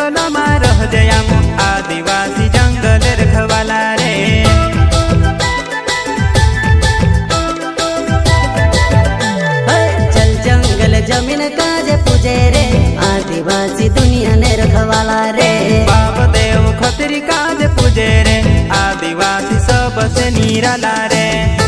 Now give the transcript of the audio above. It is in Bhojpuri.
जंगल में रह जयाम आदिवासी जंगल रखवाला रे। चल जंगल जमीन काजे पूजे रे आदिवासी दुनिया ने रखवाला रे। बाप देव खतरी काजे पूजे रे आदिवासी सबसे निराला रे।